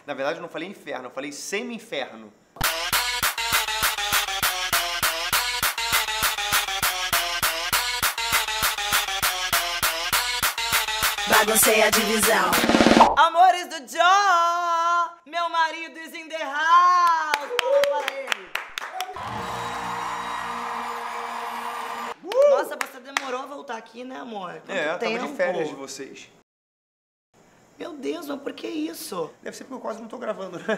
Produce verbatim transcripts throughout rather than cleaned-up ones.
Na verdade, eu não falei inferno, eu falei semi-inferno. Baguncei a divisão. Amores do Joe, meu marido is in the house. Fala para ele. Uh! Nossa, você demorou a voltar aqui, né, amor? Quanto É, eu tempo? tava de férias de vocês. Meu Deus, mas por que isso? Deve ser porque eu quase não tô gravando, né?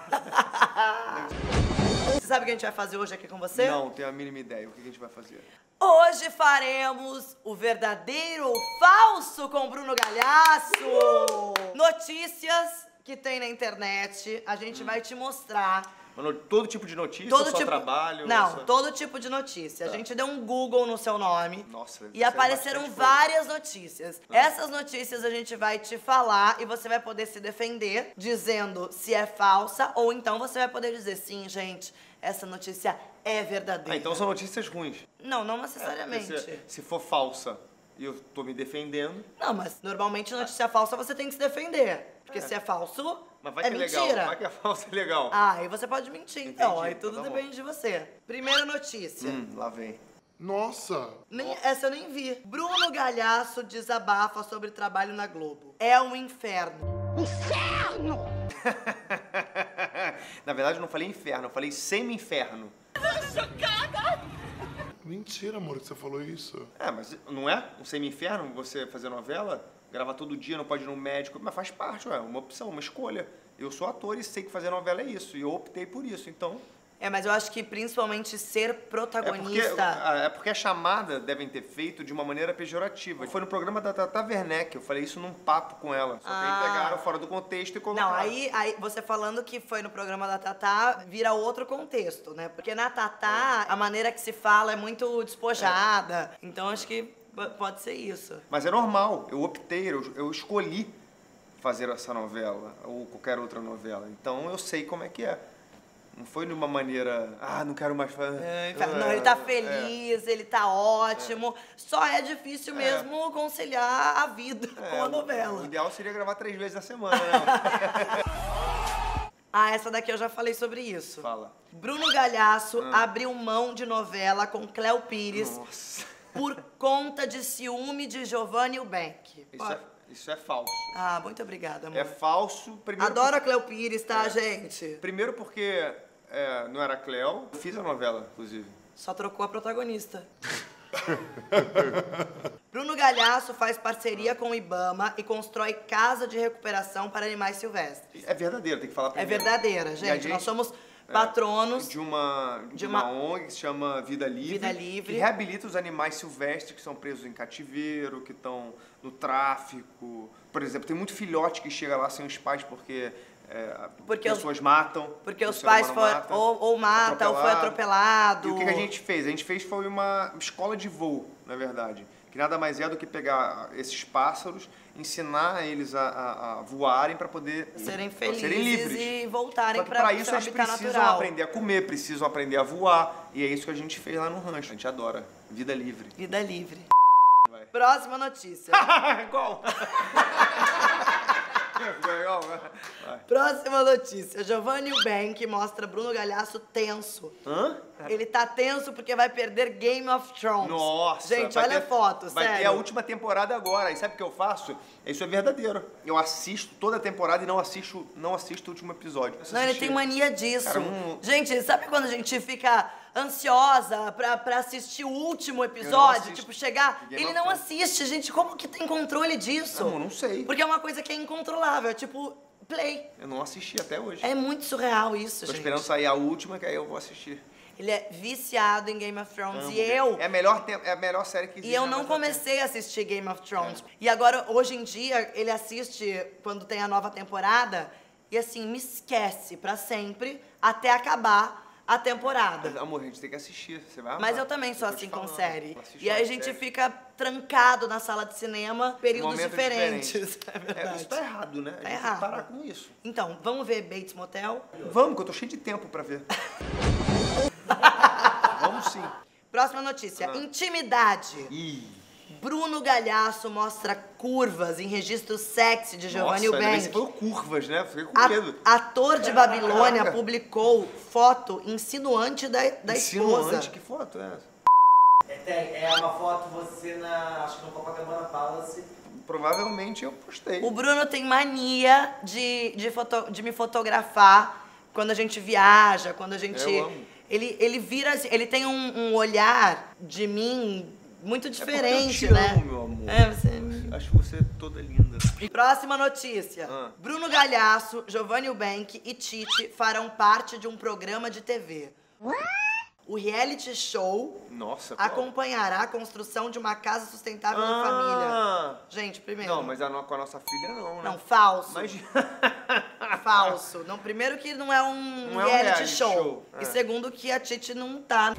Você sabe o que a gente vai fazer hoje aqui com você? Não, tenho a mínima ideia. O que a gente vai fazer? Hoje faremos o verdadeiro ou falso com Bruno Galhaço. Uh! Notícias que tem na internet, a gente hum. vai te mostrar. Mano, todo tipo de notícia, todo só tipo... trabalho? Não, só... todo tipo de notícia. Tá. A gente deu um Google no seu nome. Nossa, e apareceram várias notícias. Ah. Essas notícias a gente vai te falar e você vai poder se defender dizendo se é falsa ou então você vai poder dizer sim, gente, essa notícia é verdadeira. Ah, então são notícias ruins. Não, não necessariamente. É, se, se for falsa e eu tô me defendendo... Não, mas normalmente notícia falsa você tem que se defender. Porque é. se é falso... Mas vai é que é mentira. legal, vai que é falso é legal. Ah, aí você pode mentir, então. Entendi. Aí tudo tá depende de você. Primeira notícia. Hum, lá vem. Nossa! Nem, essa eu nem vi. Bruno Galhaço desabafa sobre trabalho na Globo. É um inferno. Inferno! Na verdade, eu não falei inferno, eu falei semi-inferno. Chocada! Mentira, amor, que você falou isso. É, mas não é um semi-inferno você fazer novela? Gravar todo dia, não pode ir no médico, mas faz parte, ué, uma opção, uma escolha. Eu sou ator e sei que fazer novela é isso, e eu optei por isso, então... É, mas eu acho que principalmente ser protagonista... É porque, é porque a chamada devem ter feito de uma maneira pejorativa. Foi no programa da Tata Werneck, eu falei isso num papo com ela. Só que ah. aí pegaram fora do contexto e colocaram. Não, aí, aí você falando que foi no programa da Tatá, vira outro contexto, né? Porque na Tatá, a maneira que se fala é muito despojada. É. Então acho que pode ser isso. Mas é normal, eu optei, eu, eu escolhi fazer essa novela, ou qualquer outra novela. Então eu sei como é que é. Não foi de uma maneira, ah, não quero mais fazer. É, não, ele tá feliz, é. ele tá ótimo. É. Só é difícil mesmo é. conciliar a vida é, com a novela. O ideal seria gravar três vezes na semana, né? Ah, essa daqui eu já falei sobre isso. Fala. Bruno Galhaço ah. abriu mão de novela com Cléo Pires. Nossa. Por conta de ciúme de Giovanni Eubank. Isso é, isso é falso. Ah, muito obrigada, amor. É falso. Primeiro Adoro por... a Cléo Pires, tá, é. gente? Primeiro porque é, não era a Cléo. Eu fiz a novela, inclusive. Só trocou a protagonista. Bruno Galhaço faz parceria com o Ibama e constrói casa de recuperação para animais silvestres. É verdadeiro, tem que falar primeiro. É verdadeira, gente. gente Nós somos patronos de uma, de, de uma, uma O N G que se chama Vida Livre, Vida Livre, que reabilita os animais silvestres que são presos em cativeiro, que estão no tráfico. Por exemplo, tem muito filhote que chega lá sem os pais porque, é, porque pessoas os, matam. Porque os pais foi, mata, ou, ou mata ou foi atropelado. E o que a gente fez? A gente fez foi uma escola de voo, na verdade. Que nada mais é do que pegar esses pássaros, ensinar eles a, a, a voarem para poder serem felizes serem livres. E voltarem para para isso eles precisam natural. aprender a comer, precisam aprender a voar. E é isso que a gente fez lá no rancho. A gente adora. Vida livre. Vida livre. Vai. Próxima notícia. Qual? Próxima notícia. Giovanni Eubank mostra Bruno Galhaço tenso. Hã? Ele tá tenso porque vai perder Game of Thrones. Nossa! Gente, olha a foto, vai sério. Vai ter a última temporada agora. E sabe o que eu faço? Isso é verdadeiro. Eu assisto toda a temporada e não assisto, não assisto o último episódio. Não, ele tem mania disso. Cara, um... Gente, sabe quando a gente fica ansiosa pra, pra assistir o último episódio? Tipo, chegar... Game ele não Thrones. assiste, gente. Como que tem controle disso? Não, não sei. Porque é uma coisa que é incontrolável. É tipo... Play. Eu não assisti até hoje. É muito surreal isso, Tô gente. Tô esperando sair a última, que aí eu vou assistir. Ele é viciado em Game of Thrones. Amo. E eu... É a melhor, é a melhor série que existe. E eu não comecei a assistir Game of Thrones. É. E agora, hoje em dia, ele assiste quando tem a nova temporada. E assim, me esquece pra sempre, até acabar a temporada. Mas, amor, a gente tem que assistir. Você vai amar. Mas eu também sou assim com série. E aí a gente série. fica trancado na sala de cinema, períodos Momentos diferentes. diferentes. É verdade. É, isso tá errado, né? Tá a gente errado. tem que parar com isso. Então, vamos ver Bates Motel? Vamos, que eu tô cheio de tempo pra ver. Vamos sim. Próxima notícia. Ah. Intimidade. Ih. Bruno Galhaço mostra curvas em registro sexy de Giovanni Nossa, Eubank. você falou curvas, né? Fiquei com A- medo. ator de Babilônia Caraca. publicou foto insinuante da, da esposa. Insinuante, que foto é essa? É, tem, é uma foto você na, acho que no Copacabana Palace. Provavelmente eu postei. O Bruno tem mania de, de, foto, de me fotografar quando a gente viaja, quando a gente... Eu amo. Ele, ele vira assim, ele tem um, um olhar de mim muito diferente, é porque eu te né? amo, meu amor. É, você... Acho você toda linda. Próxima notícia. Ah. Bruno Galhaço, Giovanni Eubank e Titi farão parte de um programa de T V. O reality show Nossa, qual? acompanhará a construção de uma casa sustentável da Ah. família. Gente, primeiro... Não, mas a no- com a nossa filha não, né? Não, falso. Mas... Falso. Não, primeiro que não é um, Não é um reality, reality show. show, E é. segundo que a Titi não tá.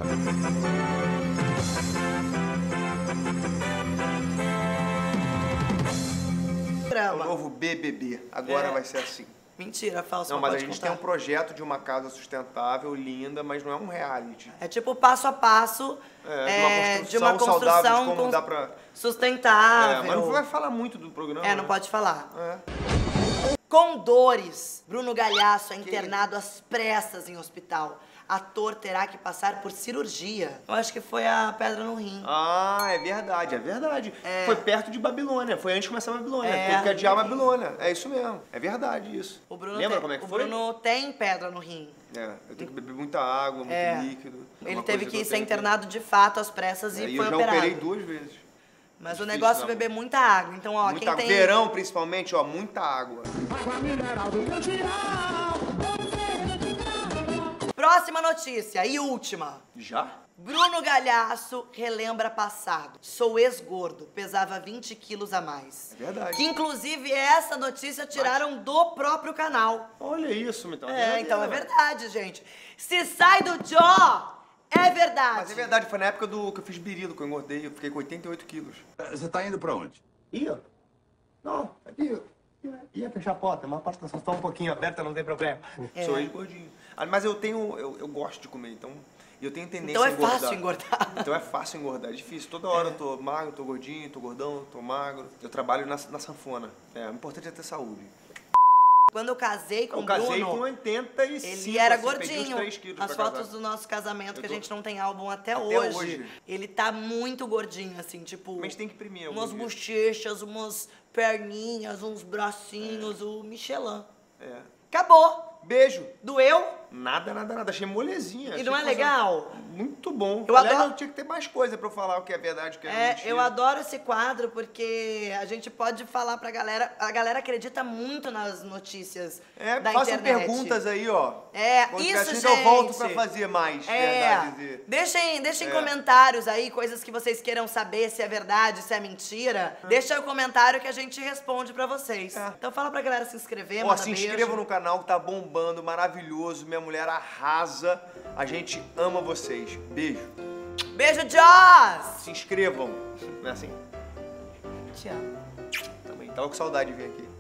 É o Programa. novo B B B. Agora É. vai ser assim. Mentira, falso. Não, mas a pode gente contar. tem um projeto de uma casa sustentável, linda, mas não é um reality. É tipo passo a passo É, é, de uma construção, saudável, de como cons- dá pra... sustentável. É, mas não vai falar muito do programa. É, não né? pode falar. É. Com dores, Bruno Galhaço é internado às pressas em hospital. Ator terá que passar por cirurgia. Eu acho que foi a pedra no rim. Ah, é verdade, é verdade. É. Foi perto de Babilônia, foi antes de começar a Babilônia. É. Teve que adiar a Babilônia. É isso mesmo, é verdade isso. O Bruno Lembra tem, como é que o foi? Bruno tem pedra no rim. É, eu tenho que beber muita água, muito É. líquido. É Ele uma teve coisa que eu ser tenho que- internado de fato às pressas e É, e foi eu já operado. operei duas vezes. Mas o Difícil, negócio é não. beber muita água. Então, ó, Muita quem água. tem... Verão, principalmente, ó, muita água. Próxima notícia e última. Já? Bruno Galhaço relembra passado. Sou ex-gordo, pesava vinte quilos a mais. É verdade. Que, inclusive, essa notícia tiraram do próprio canal. Olha isso, então. É, então é verdade, gente. Se sai do Jó, é verdade. Mas é verdade, foi na época do que eu fiz berilo, que eu engordei, eu fiquei com oitenta e oito quilos. Você tá indo pra onde? Ih, ó. Não, aqui. Ia fechar a porta, mas a porta só está um pouquinho aberta, não tem problema. É. Sou ex-gordinho. Ah, mas eu tenho, eu, eu gosto de comer, então eu tenho tendência Então é a engordar. fácil engordar. Então é fácil engordar, é difícil. Toda hora eu tô magro, tô gordinho, tô gordão, tô magro. Eu trabalho na, na sanfona. É, o importante é ter saúde. Quando eu casei com Eu o casei Bruno, com oitenta e cinco, ele era assim, perdi uns gordinho. três quilos As pra fotos casar. do nosso casamento, que a tô- gente não tem álbum até, Até hoje. hoje. Ele tá muito gordinho, assim, tipo... Mas tem que imprimir algum umas dia. bochechas, umas perninhas, uns bracinhos, o Michelin. É. Acabou. Beijo. Doeu? Nada, nada, nada. Achei molezinha. E Achei não é que fosse- legal? Muito bom. Eu Aliás, adoro- eu tinha que ter mais coisa pra eu falar o que é verdade, o que é, É, mentira. eu adoro esse quadro porque a gente pode falar pra galera. A galera acredita muito nas notícias É, da façam internet. perguntas aí, ó. É, Quando isso, tiver assim, gente. eu volto pra fazer mais É, verdades e... deixem, deixem É. comentários aí, coisas que vocês queiram saber se é verdade, se é mentira. Deixa aí o comentário que a gente responde pra vocês. É. Então fala pra galera se inscrever, Ó, manda se beijo. inscrevam no canal que tá bombando, maravilhoso. Minha mulher arrasa. A gente ama vocês. Beijo. Beijo, Joss! Se inscrevam. Não é assim? Te amo. Também. Tava com saudade de vir aqui.